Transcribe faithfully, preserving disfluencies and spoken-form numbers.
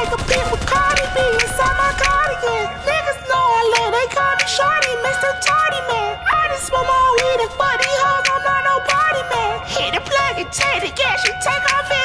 take a pic with Cardi B inside my cardigan. Niggas know I love, they call me Shorty, Mister Tardy Man. I just smoke my weed and fuck these hoes, I'm not no party man. Hit the plug and take the gas, you take off